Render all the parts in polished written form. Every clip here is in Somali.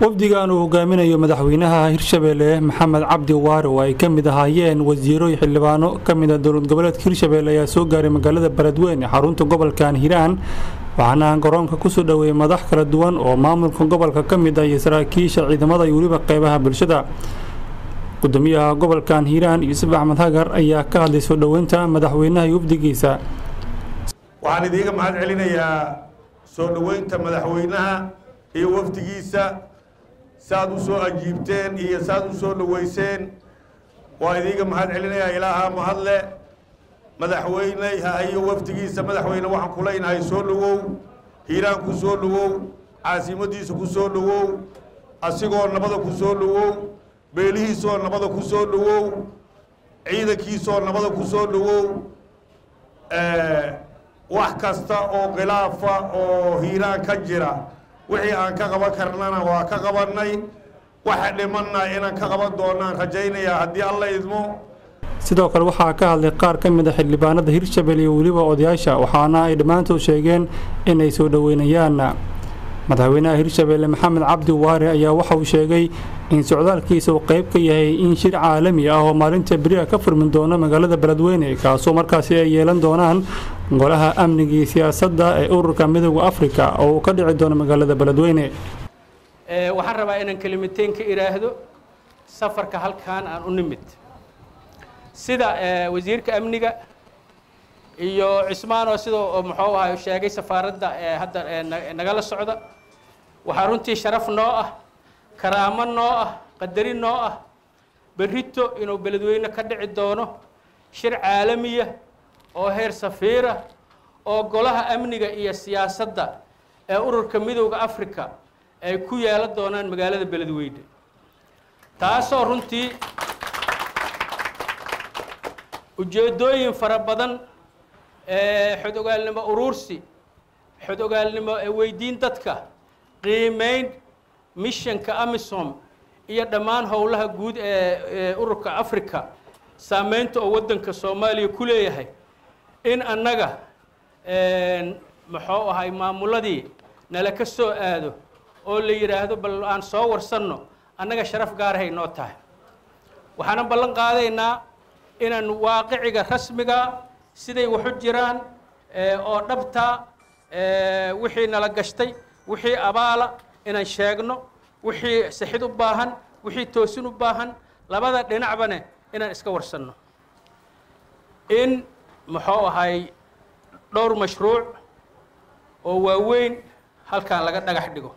wafdigan uu hogaaminayo madaxweynaha Hirshabelle Maxamed Cabdi Waare oo ay kamid ahaayeen wasiiro iyo xildhibaano kamid ah dowlad goboleedka Hirshabelle ayaa soo gaaray magaalada Beledweyne xarunta gobolka Hiiraan waxaana garoonka ku soo dhaweeyay madax kala duwan oo maamulka gobolka kamid ah iyo saraakiisha ciidamada iyo waliba qaybaha bulshada gudoomiyaha gobolka Hiiraan Yuusuf Axmed Hagar ayaa ka hadlay soo dhaweynta madaxweynaha iyo wafdigiisa waxaan idiga mahad celinayaa soo dhaweynta madaxweynaha iyo wafdigiisa saad u soo ajiibteen iyo saad u soo dhaweyseen waa idiga mahad celinayaa ilaaha mahadle madaxweynaha iyo wafdigiisa madaxweyne waxaan ku leenahay soo dhawow Hiiraan ku soo dhawow caasimadiisa ku soo dhawow asigoo nabada ku soo dhawow beelihiisoo nabada ku soo dhawow ciidankiisoo nabada ku soo dhawow wax kasta oo khilaafa oo Hiiraan ka jira wixii aan ka qaban karnana waa ka qabanay waxa dhimanna inaan ka qaban doonaan rajaynaya haddii alla idmo sidoo kale waxaa ka hadlay qaar ka mid ah xildhibaanada Hirshabelle iyo waliba odayaasha waxaana ay dhamaantood sheegeen inay soo dhaweynayaan madaxweynaha Hirshabelle Maxamed Cabdi Waare ayaa waxa uu sheegay in socdaalkiisa uu qayb ka yahay in shir caalami ah oo maalinta bariga ka furmin doona magaalada Beledweyne kaasoo markaasi ay yeelan doonaan golaha amniga iyo siyaasadda ee ururka midowga Afrika oo ka dhici doona magaalada Beledweyne waxaan rabaa inaan kalimateen ka iraahdo safarka halkaan aan u nimid sida wasiirka amniga iyo Cismaano sidoo muxuu ahaa sheegay safaaradda hadda nagala socda waxa runtii sharaf noo ah karaamo noo ah qadarin noo ah berrito inuu Beledweyne ka dhici doono shir caalami ah oo heer safiira oo golaha amniga iyo siyaasadda ee ururka midowga Afrika ay ku yeelan doonaan magaalada Beledweyne taasoo runtii ujeedooyin fara badan xogogaalnimo urursi xogogaalnimo weydiin dadka qiimeyn missionka AMISOM iyo dhammaan howlaha guud ee ururka Afrika saameynta oo wadanka Soomaaliya ku leeyahay in annaga muxuu ahay maamuladii nala ka soo aado oo la yiraahdo bal aan soo warsanno annaga sharaf gaar ah inoo tahay waxaan ballan qaadaynaa inaan waaqiciga rasmiga siday wax u jiraan oo dhabta wixii nala gashtay wixii abaala inaan sheegno wixii saxid u baahan wixii toosin u baahan labada dhinacbane inaan iska warsanno in muxuu ahay dhowr mashruuc oo waaweyn halkaan laga dhagax dhigo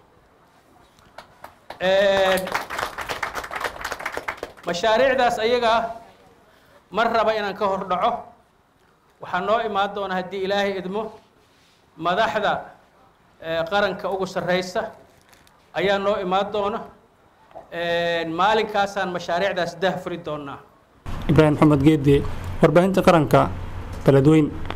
mashaariicdaas ayaga mar raba inaan ka hor dhaco waxaa noo imaan doona haddii ilaahay idmo madaxda qaranka ugu sarreysa ayaa noo imaan doona maalinkaasaan mashaariicdaas daahfuri doonaa Ibrahim Maxamed Geedi warbaahinta qaranka Beledweyne